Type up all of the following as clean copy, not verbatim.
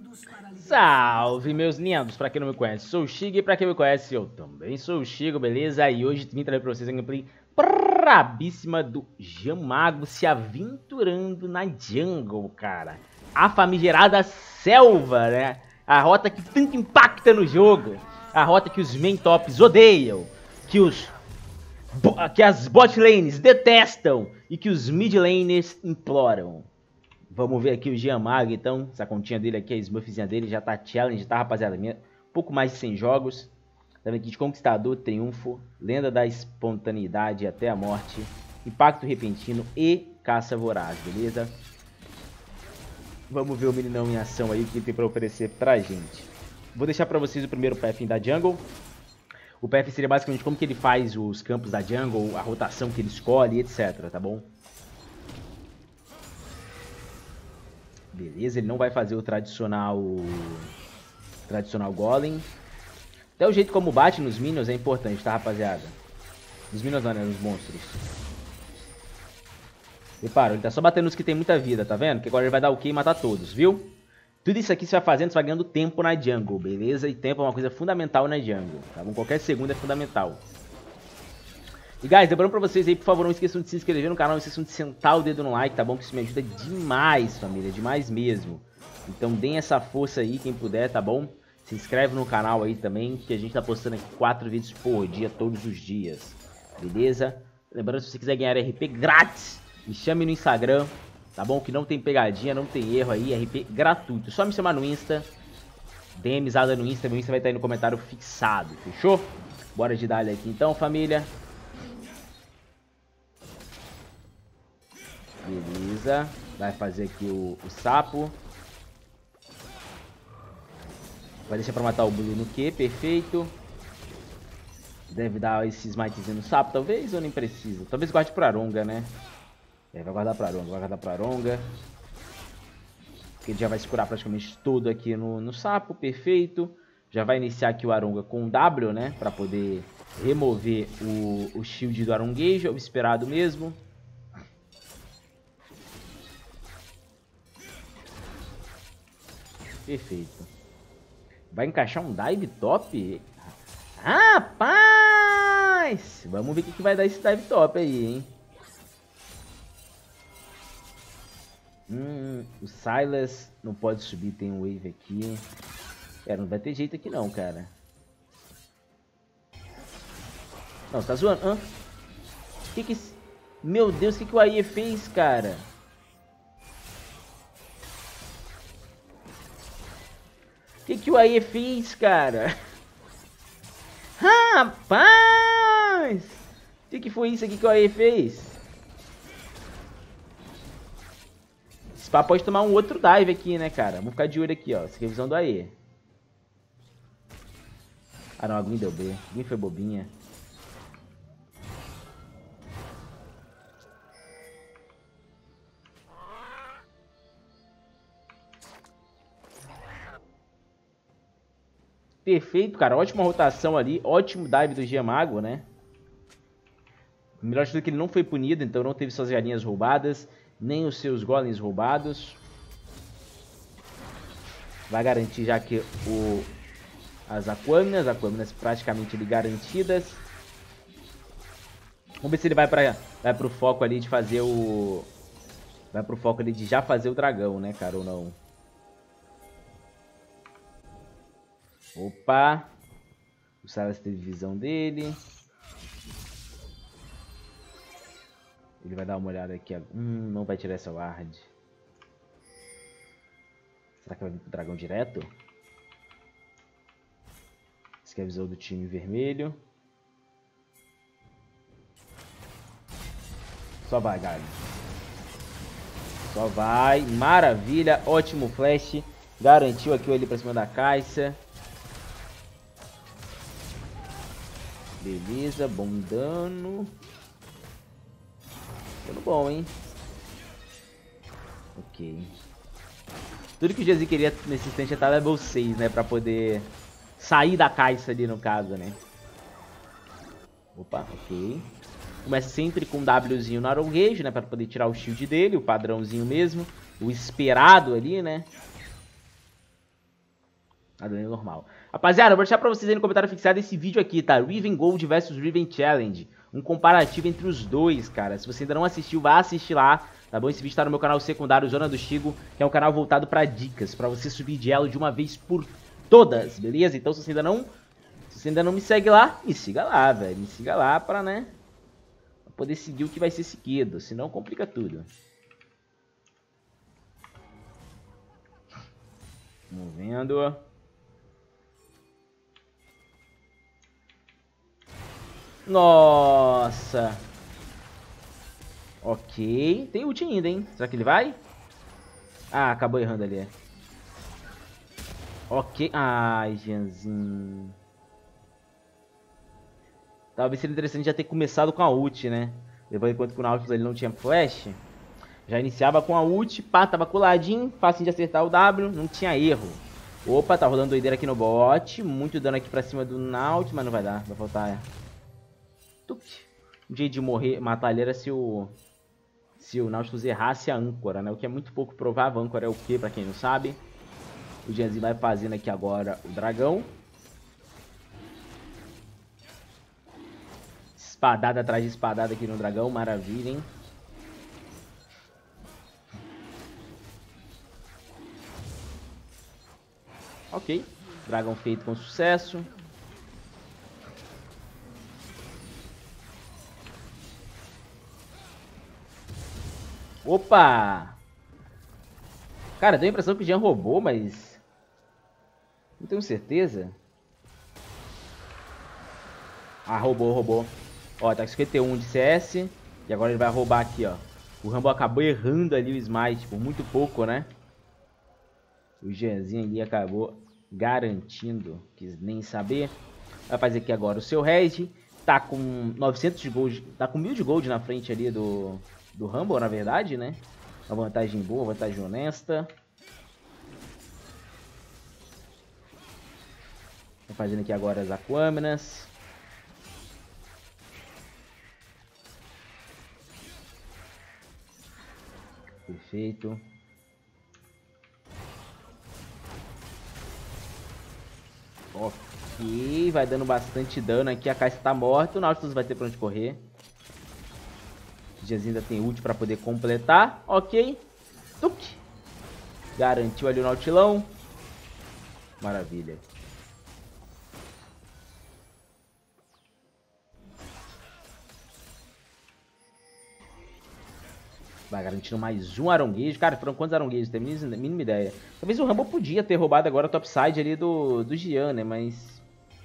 Salve, meus lindos! Pra quem não me conhece, sou o Shig, e pra quem me conhece, eu também sou o Shigo, beleza? E hoje vim trazer pra vocês a gameplay brabíssima do Jamago se aventurando na jungle, cara. A famigerada selva, né? A rota que tanto impacta no jogo. A rota que os main tops odeiam, que as bot lanes detestam e que os mid laners imploram. Vamos ver aqui o Jamago, então. Essa continha dele aqui, a smurfzinha dele, já tá challenge, tá, rapaziada? Um pouco mais de 100 jogos. Tá vendo aqui de Conquistador, Triunfo, Lenda da Espontaneidade até a Morte, Impacto Repentino e Caça Voraz, beleza? Vamos ver o meninão em ação aí, o que ele tem pra oferecer pra gente. Vou deixar pra vocês o primeiro path da jungle. O path seria basicamente como que ele faz os campos da jungle, a rotação que ele escolhe, etc, tá bom? Beleza, ele não vai fazer o tradicional golem. Até o jeito como bate nos minions é importante, tá, rapaziada? Nos minions não, né? Nos monstros. Repara, ele tá só batendo nos que tem muita vida, tá vendo? Que agora ele vai dar o Q e matar todos, viu? Tudo isso aqui você vai fazendo, você vai ganhando tempo na jungle, beleza? E tempo é uma coisa fundamental na jungle, tá bom? Qualquer segundo é fundamental. E, guys, lembrando pra vocês aí, por favor, não esqueçam de se inscrever no canal, não esqueçam de sentar o dedo no like, tá bom? Que isso me ajuda demais, família, demais mesmo. Então, deem essa força aí, quem puder, tá bom? Se inscreve no canal aí também, que a gente tá postando aqui 4 vídeos por dia, todos os dias, beleza? Lembrando, se você quiser ganhar RP grátis, me chame no Instagram, tá bom? Que não tem pegadinha, não tem erro aí, RP gratuito. Só me chamar no Insta, dê amizada no Insta, meu Insta vai estar aí no comentário fixado, fechou? Bora de dar aqui então, família. Beleza, vai fazer aqui o sapo. Vai deixar pra matar o Blue no Q, perfeito. Deve dar esse smitezinho no sapo, talvez, ou nem precisa? Talvez guarde pra Aronga, né? É, vai guardar pra Aronga, vai guardar pra Aronga. Porque ele já vai se curar praticamente todo aqui no sapo, perfeito. Já vai iniciar aqui o Aronga com o W, né? Pra poder remover o shield do Aronguejo, é o esperado mesmo. Perfeito. Vai encaixar um dive top? Rapaz! Vamos ver o que vai dar esse dive top aí, hein? O Sylas não pode subir, tem um wave aqui. Não vai ter jeito aqui não, cara. Não, você tá zoando? Hã? Meu Deus, o que o AE fez, cara? O que o AE fez, cara? Rapaz! O que foi isso aqui que o AE fez? Esse papo pode tomar um outro dive aqui, né, cara? Vamos ficar de olho aqui, ó. Essa aqui é a visão do AE. Ah, não. A Gwen deu B. A Gwen foi bobinha. Perfeito, cara. Ótima rotação ali. Ótimo dive do Jamago, né? O melhor de tudo é que ele não foi punido, então não teve suas galinhas roubadas, nem os seus golems roubados. Vai garantir já que as Aquaminas praticamente ali garantidas. Vamos ver se ele vai pro foco ali de fazer o... Vai pro foco ali de já fazer o dragão, né, cara, ou não? Opa! O Sylas teve visão dele. Ele vai dar uma olhada aqui. Não vai tirar essa ward. Será que vai vir pro dragão direto? Esse aqui é a visão do time vermelho. Só vai, galera. Só vai. Maravilha. Ótimo flash. Garantiu aqui o ali pra cima da Kai'Sa. Beleza, bom dano. Dano bom, hein? Ok. Tudo que o Jazzy queria nesse instante é estar level 6, né? Pra poder sair da Kai'Sa ali, no caso, né? Opa, ok. Começa sempre com um Wzinho no Aronguejo, né? Pra poder tirar o shield dele, o padrãozinho mesmo. O esperado ali, né? A dano normal. Rapaziada, eu vou deixar pra vocês aí no comentário fixado esse vídeo aqui, tá? Riven Gold versus Riven Challenge. Um comparativo entre os dois, cara. Se você ainda não assistiu, vá assistir lá, tá bom? Esse vídeo tá no meu canal secundário, Zona do Chigo, que é um canal voltado pra dicas, pra você subir de elo de uma vez por todas, beleza? Então se você ainda não me segue lá, me siga lá, velho. Me siga lá pra, né, pra poder seguir o que vai ser seguido, senão complica tudo. Vamos vendo. Nossa. Ok. Tem ult ainda, hein? Será que ele vai? Ah, acabou errando ali. Ok. Ai, Janzinho. Talvez seria interessante já ter começado com a ult, né? Depois, enquanto que o Nautilus ele não tinha flash, já iniciava com a ult, pá, tava coladinho, fácil de acertar o W, não tinha erro. Opa, tá rolando doideira aqui no bot. Muito dano aqui pra cima do Nautilus, mas não vai dar, vai faltar... Um jeito de morrer, matar ele era se o Nautilus errasse a âncora, né? O que é muito pouco provável. A âncora é o que, pra quem não sabe? O Janzinho vai fazendo aqui agora o dragão. Espadada atrás de espadada aqui no dragão, maravilha, hein? Ok, dragão feito com sucesso. Opa! Cara, deu a impressão que o Jean roubou, mas... não tenho certeza. Ah, roubou. Ó, tá com 51 de CS. E agora ele vai roubar aqui, ó. O Rambo acabou errando ali o smite, por muito pouco, né? O Jeanzinho ali acabou garantindo. Quis nem saber. Vai fazer aqui agora o seu Reg. Tá com 900 de gold. Tá com 1000 de gold na frente ali do Rumble, na verdade, né? Uma vantagem boa, uma vantagem honesta. Tô fazendo aqui agora as Aquaminas. Perfeito. Ok, vai dando bastante dano aqui. A Caixa tá morta, o Nautilus vai ter pra onde correr. O Janzinho ainda tem ult pra poder completar. Ok. Tuque. Garantiu ali o Nautilão. Maravilha. Vai garantindo mais um aronguejo. Cara, foram quantos aronguejos? Tem a mínima ideia. Talvez o Rumble podia ter roubado agora o topside ali do Gian, né? Mas...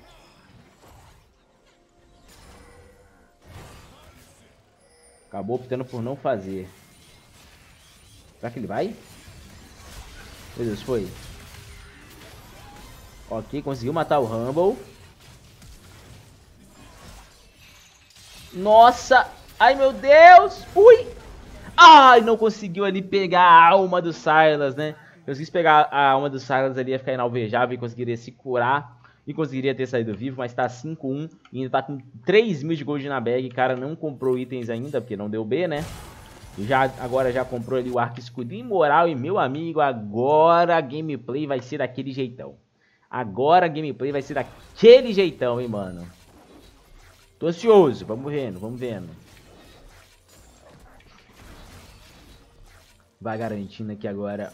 acabou optando por não fazer. Será que ele vai? Meu Deus, foi. Ok, conseguiu matar o Rumble. Nossa! Ai, meu Deus! Ui! Ai, não conseguiu ali pegar a alma do Sylas, né? Se eu quis pegar a alma do Sylas ali, ia ficar inalvejável e conseguiria se curar. E conseguiria ter saído vivo, mas tá 5-1 e ainda tá com 3.000 de gold na bag. Cara, não comprou itens ainda, porque não deu B, né? Agora já comprou ali o arco escudo imoral. E, meu amigo, agora a gameplay vai ser daquele jeitão. Agora a gameplay vai ser daquele jeitão, hein, mano. Tô ansioso, vamos vendo, vamos vendo. Vai garantindo aqui agora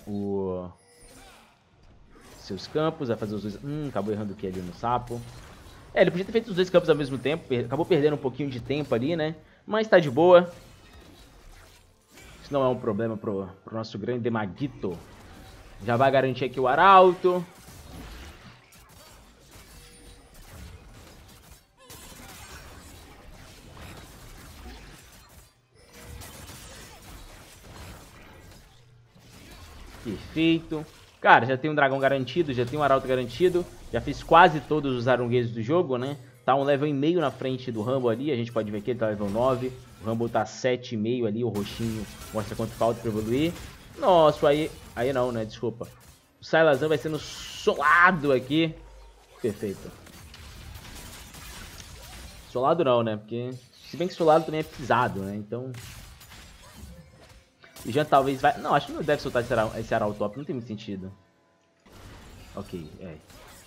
seus campos, vai fazer os dois... acabou errando o que ali no sapo. É, ele podia ter feito os dois campos ao mesmo tempo, acabou perdendo um pouquinho de tempo ali, né? Mas tá de boa. Isso não é um problema pro nosso grande Maguito. Já vai garantir aqui o arauto. Perfeito. Cara, já tem um dragão garantido, já tem um arauto garantido. Já fiz quase todos os aronguejos do jogo, né? Tá um level e meio na frente do Rumble ali. A gente pode ver que ele tá level 9. O Rumble tá 7,5 ali. O roxinho mostra quanto falta pra evoluir. Nossa, aí não, né? Desculpa. O Sylasão vai sendo solado aqui. Perfeito. Solado não, né? Porque... se bem que solado também é pisado, né? Então... o Jean talvez vai... não, acho que não deve soltar esse arauto top. Não tem muito sentido. Ok, é.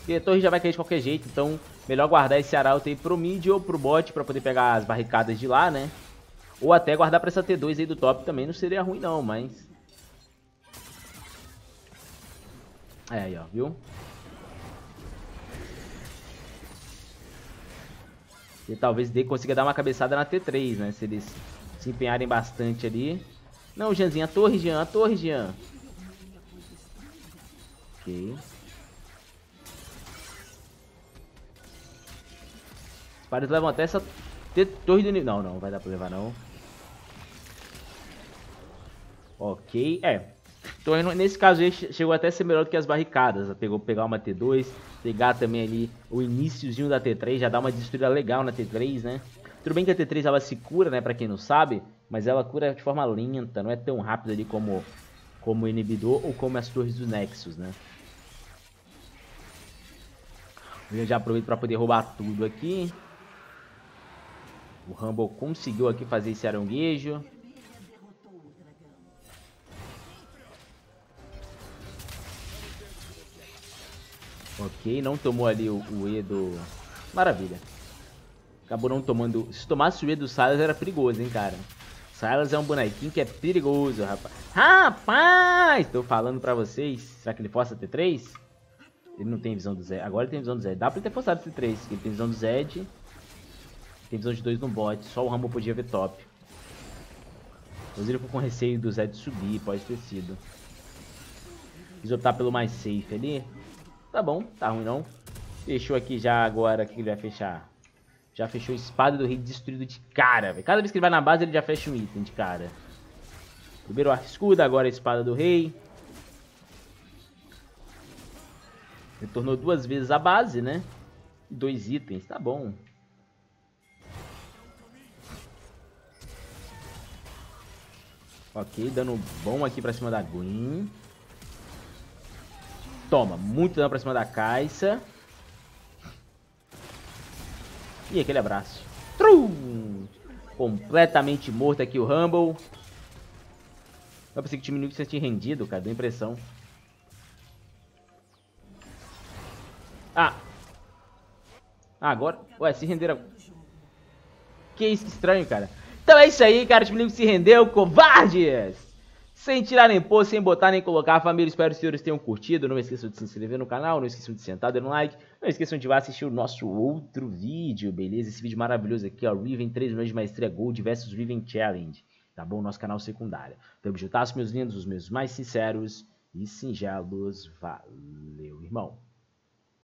Porque a torre já vai cair de qualquer jeito, então melhor guardar esse arauto aí pro mid ou pro bot pra poder pegar as barricadas de lá, né? Ou até guardar pra essa T2 aí do top também não seria ruim não, mas... É aí, ó, viu? E talvez D consiga dar uma cabeçada na T3, né? Se eles se empenharem bastante ali. Não, Jeanzinho, a torre, Jean, a torre, Jean. Ok. Os pares levam até essa torre do nível. Não, não, vai dar pra levar não. Ok, torre nesse caso aí chegou até a ser melhor do que as barricadas. Pegar uma T2, pegar também ali o iniciozinho da T3, já dá uma destruída legal na T3, né? Tudo bem que a T3 ela se cura, né, pra quem não sabe, mas ela cura de forma lenta, não é tão rápida ali como o inibidor ou como as torres do Nexus, né? Eu já aproveito pra poder roubar tudo aqui. O Rumble conseguiu aqui fazer esse aranguejo. Ok, não tomou ali o E do... Maravilha. Acabou não tomando... Se tomasse o E do Sylas era perigoso, hein, cara. Sylas é um bonequinho que é perigoso, rapaz. Rapaz! Tô falando pra vocês. Será que ele força T3? Ele não tem visão do Zed. Agora ele tem visão do Zed. Dá pra ele ter forçado T3. Ele tem visão do Zed. Tem visão de 2 no bot. Só o Rumble podia ver top. Inclusive ele ficou com receio do Zed subir. Pode ter sido. Quis optar pelo mais safe ali. Tá bom, tá ruim não. Fechou aqui já agora, o que ele vai fechar? Já fechou a espada do rei destruído de cara, velho. Cada vez que ele vai na base ele já fecha um item de cara. Primeiro arco escudo, agora a espada do rei. Retornou 2 vezes a base, né? E 2 itens, tá bom. Ok, dano bom aqui pra cima da Gwen. Toma, muito dano pra cima da Kai'Sa. E aquele abraço. Trum! Completamente morto aqui o Rumble. Eu pensei que o time inimigo tinha rendido, cara. Deu impressão. Ah! Agora... Ué, se renderam... Que isso, que estranho, cara. Então é isso aí, cara. O time inimigo se rendeu. Covardes! Sem tirar nem pôr, sem botar nem colocar. Família, espero que os senhores tenham curtido. Não esqueçam de se inscrever no canal. Não esqueçam de sentar, dando um like. Não esqueçam de ir lá assistir o nosso outro vídeo, beleza? Esse vídeo maravilhoso aqui, ó. Riven 3 milhões de maestria Gold versus Riven Challenge. Tá bom? Nosso canal secundário. Tamo juntas, meus lindos, os meus mais sinceros e singelos. Valeu, irmão.